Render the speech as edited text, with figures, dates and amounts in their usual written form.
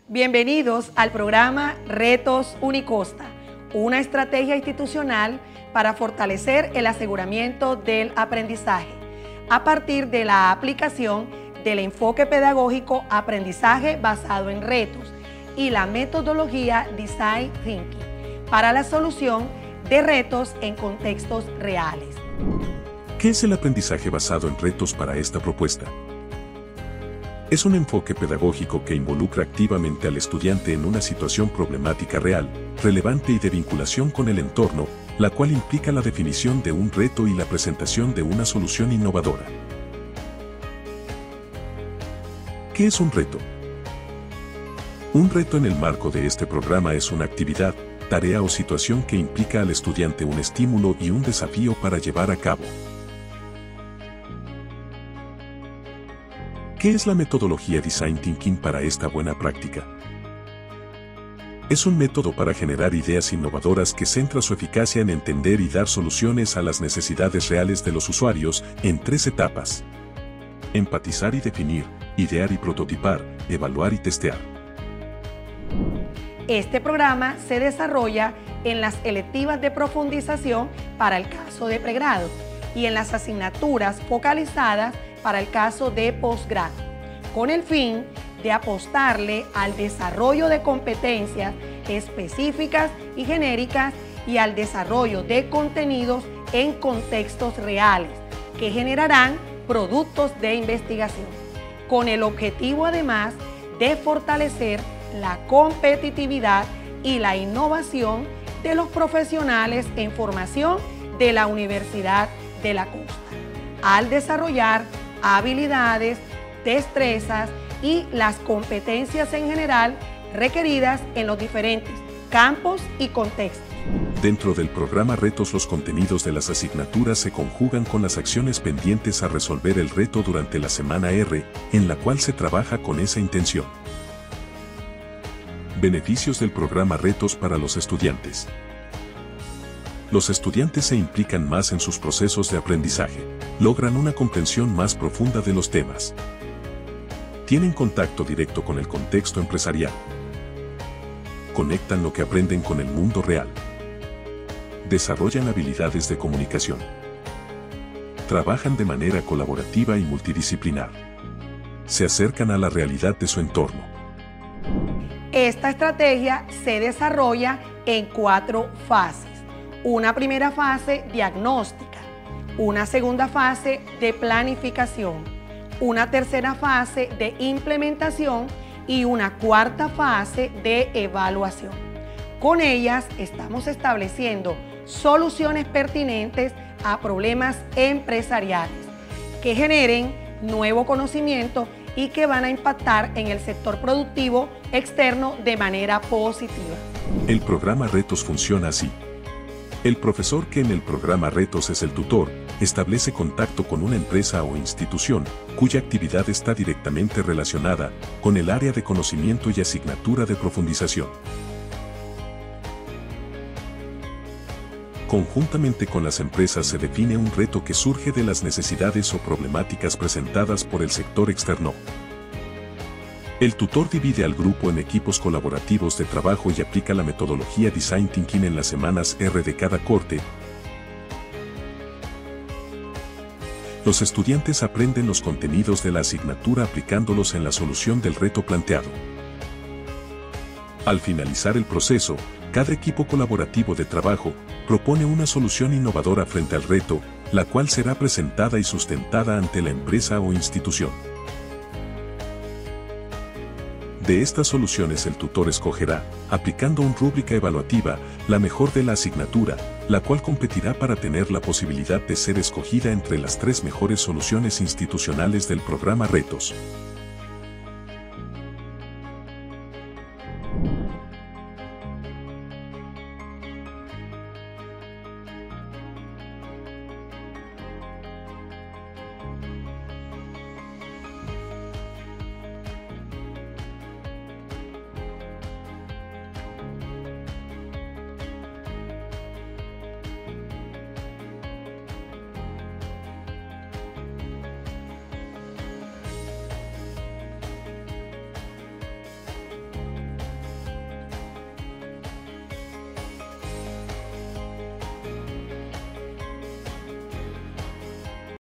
Bienvenidos al programa Retos Unicosta, una estrategia institucional para fortalecer el aseguramiento del aprendizaje a partir de la aplicación del enfoque pedagógico aprendizaje basado en retos y la metodología Design Thinking para la solución de retos en contextos reales. ¿Qué es el aprendizaje basado en retos para esta propuesta? Es un enfoque pedagógico que involucra activamente al estudiante en una situación problemática real, relevante y de vinculación con el entorno, la cual implica la definición de un reto y la presentación de una solución innovadora. ¿Qué es un reto? Un reto en el marco de este programa es una actividad, tarea o situación que implica al estudiante un estímulo y un desafío para llevar a cabo. ¿Qué es la metodología Design Thinking para esta buena práctica? Es un método para generar ideas innovadoras que centra su eficacia en entender y dar soluciones a las necesidades reales de los usuarios en 3 etapas: empatizar y definir, idear y prototipar, evaluar y testear. Este programa se desarrolla en las electivas de profundización para el caso de pregrado y en las asignaturas focalizadas para el caso de posgrado, con el fin de apostarle al desarrollo de competencias específicas y genéricas y al desarrollo de contenidos en contextos reales que generarán productos de investigación, con el objetivo además de fortalecer la competitividad y la innovación de los profesionales en formación de la Universidad de la Costa, al desarrollar habilidades, destrezas y las competencias en general requeridas en los diferentes campos y contextos. Dentro del programa Retos, los contenidos de las asignaturas se conjugan con las acciones pendientes a resolver el reto durante la semana R, en la cual se trabaja con esa intención. Beneficios del programa Retos para los estudiantes. Los estudiantes se implican más en sus procesos de aprendizaje, logran una comprensión más profunda de los temas, tienen contacto directo con el contexto empresarial, conectan lo que aprenden con el mundo real, desarrollan habilidades de comunicación, trabajan de manera colaborativa y multidisciplinar, se acercan a la realidad de su entorno. Esta estrategia se desarrolla en 4 fases. Una primera fase diagnóstica, una segunda fase de planificación, una tercera fase de implementación y una cuarta fase de evaluación. Con ellas estamos estableciendo soluciones pertinentes a problemas empresariales que generen nuevo conocimiento y que van a impactar en el sector productivo externo de manera positiva. El programa Retos funciona así. El profesor, que en el programa Retos es el tutor, establece contacto con una empresa o institución cuya actividad está directamente relacionada con el área de conocimiento y asignatura de profundización. Conjuntamente con las empresas se define un reto que surge de las necesidades o problemáticas presentadas por el sector externo. El tutor divide al grupo en equipos colaborativos de trabajo y aplica la metodología Design Thinking en las semanas R de cada corte. Los estudiantes aprenden los contenidos de la asignatura aplicándolos en la solución del reto planteado. Al finalizar el proceso, cada equipo colaborativo de trabajo propone una solución innovadora frente al reto, la cual será presentada y sustentada ante la empresa o institución. De estas soluciones el tutor escogerá, aplicando una rúbrica evaluativa, la mejor de la asignatura, la cual competirá para tener la posibilidad de ser escogida entre las 3 mejores soluciones institucionales del programa Retos.